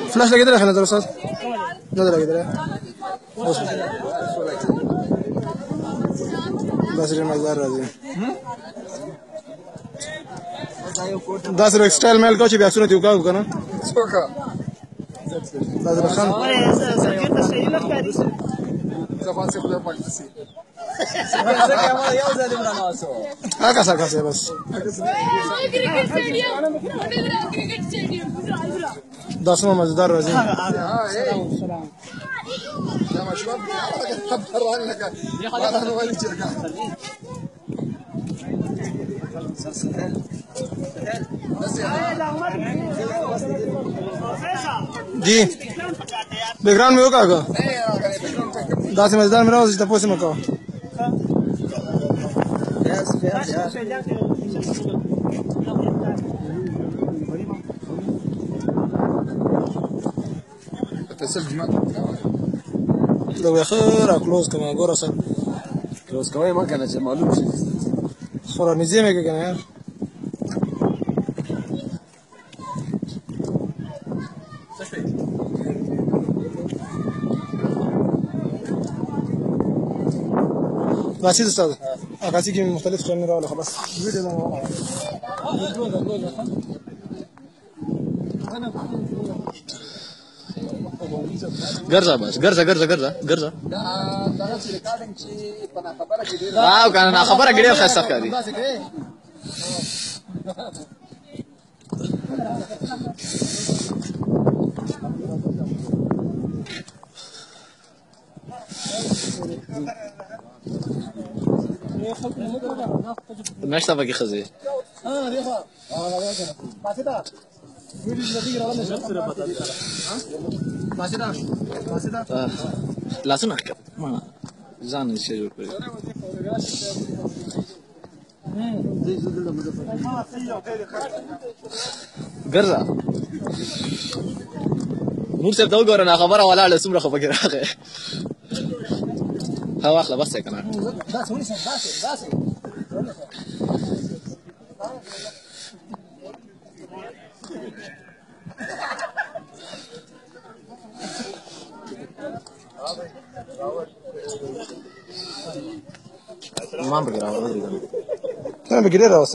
فلاش لګیدل خلک در استاد نه لګیدل بس ری مزدار راځي دا سره سټایل میل کو چې بیا صورت یو کاو کنه څوکا دا زه خان زبان سے خدا پاکستان څنګه ما یو ځل مرانه واسو هغه څه بس کرکټ سټیډیم داسمه مزدار راځي دا مشوار خبر عنك انا ولي جرجع जी बैकग्राउंड में होगा दास मजेदार मेरा उस तपोसे में कहो لو يخير كلوز كما غورا سر كلوز كمان ما كانت معلوم شيء صورة نزيمة كان يا بس استاذ اكاسي كي مختلف كاميرا ولا خلاص فيديو ګرځه بس ګرځه دا چې ریکارډینګ چې په خبره کې دی کنه خبره کې ډېر خسته کوي ماشي باقي خزي ديخه باسيتا ويدي الذي يرى لنا شخص ربطه باسيتا لا سمعك ما زان الشيء يقول ګرځه نور څه دا وګوره نه خبره ولا له سمره خو فکر راغی ها واخله بس کنه داسې ما بقرا